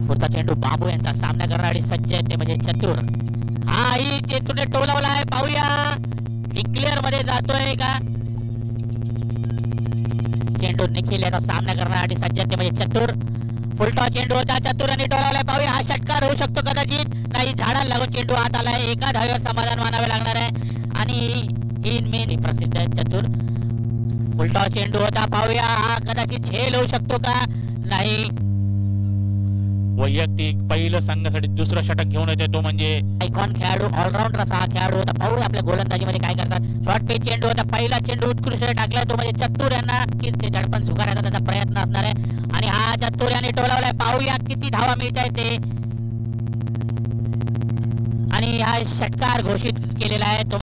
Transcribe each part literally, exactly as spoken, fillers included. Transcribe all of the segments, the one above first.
पुढचा चेंडू बाबू यांचा सामना करणारी सज्ज आहे ते म्हणजे चतुर. हा ही चेंडूने टोलावला आहे, पाहूया क्लिअर मध्ये जातोय का. चेंडू निखिल याचा सामना करण्यासाठी सज्ज ते म्हणजे चतुर. फुलटॉ चेंडू होता, चतुर यांनी टोलावलाय, पाहूया हा षटकार होऊ शकतो कदाचित. नाही, झाडाला लागून चेंडू हात आलाय. एका धावेवर समाधान मानावे लागणार आहे आणि इन मेन प्रसिद्ध चतुर. फुलटॉ चेंडू होता, पाहूया हा कदाचित झेल होऊ शकतो का. नाही, वैयक्तिक पहिलं संघासाठी दुसरं षटक घेऊन येते तो म्हणजे आयकॉन खेळाडू, ऑलराऊंडर असा हा खेळाडू होता. पाहूया आपल्या गोलंदाजीमध्ये काय करतात. शॉर्ट पेच चेंडू होता, पहिला चेंडू उत्कृष्ट टाकलाय तो म्हणजे चतुर यांना. की ते झडपण झुगारायचा त्याचा प्रयत्न असणार आहे आणि हा चतुर यांनी टोलावलाय. पाहूया किती धावा मिळताय ते आणि हा षटकार घोषित केलेला आहे तो.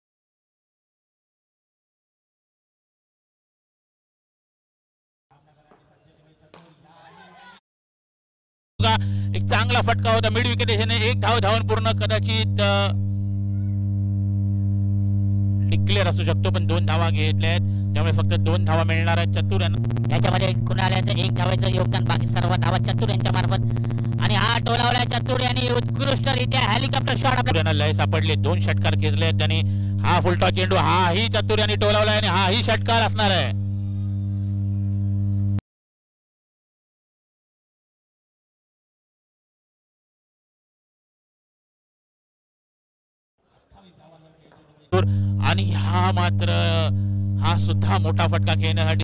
एक चांगला फटका होता मिड विकेट. एक धाव धावून पूर्ण कदाचित डिक्लेअर असू शकतो, पण दोन धावा घेतल्या आहेत त्यामुळे फक्त दोन धावा मिळणार आहेत चतुर यांना. त्याच्यामध्ये कुणाल्याचं एक धावाचं योगदान, बाकी सर्व धावा चतुर यांच्या मार्फत. आणि हा टोलावलाय चतुर यांनी उत्कृष्टरित्या हेलिकॉप्टर शॉट आपल्या लय सापडले. दोन षटकार घेतले आहेत त्यांनी. हा फुलटॉ चेंडू हाही चतुर यांनी टोलावलाय आणि हाही षटकार असणार आहे. आणि हा मात्र हा सुद्धा मोठा फटका खेळण्यासाठी